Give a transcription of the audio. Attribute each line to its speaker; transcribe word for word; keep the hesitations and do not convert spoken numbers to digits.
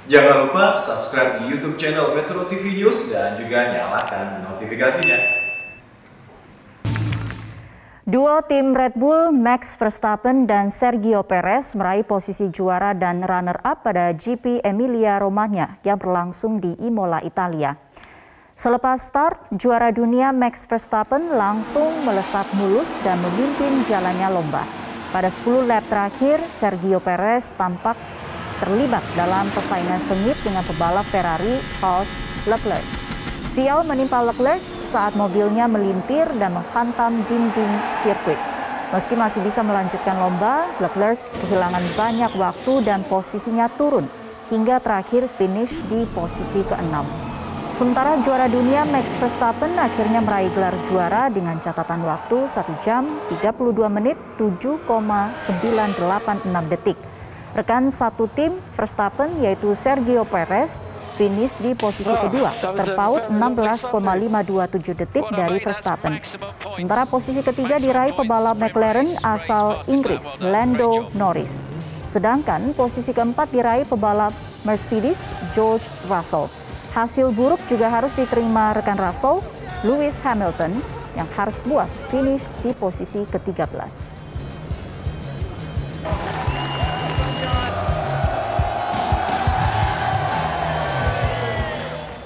Speaker 1: Jangan lupa subscribe di YouTube channel Metro T V News dan juga nyalakan notifikasinya.
Speaker 2: Duo tim Red Bull, Max Verstappen dan Sergio Perez meraih posisi juara dan runner-up pada G P Emilia-Romagna yang berlangsung di Imola, Italia. Selepas start, juara dunia Max Verstappen langsung melesat mulus dan memimpin jalannya lomba. Pada sepuluh lap terakhir, Sergio Perez tampak terlibat dalam persaingan sengit dengan pebalap Ferrari Charles Leclerc. Sial menimpa Leclerc saat mobilnya melintir dan menghantam dinding sirkuit. Meski masih bisa melanjutkan lomba, Leclerc kehilangan banyak waktu dan posisinya turun hingga terakhir finish di posisi keenam. Sementara juara dunia Max Verstappen akhirnya meraih gelar juara dengan catatan waktu satu jam tiga puluh dua menit tujuh koma sembilan delapan enam detik. Rekan satu tim Verstappen yaitu Sergio Perez finish di posisi kedua, terpaut enam belas koma lima dua tujuh detik dari Verstappen. Sementara posisi ketiga diraih pebalap McLaren asal Inggris, Lando Norris. Sedangkan posisi keempat diraih pebalap Mercedes, George Russell. Hasil buruk juga harus diterima rekan Russell, Lewis Hamilton, yang harus puas finish di posisi ke tiga belas.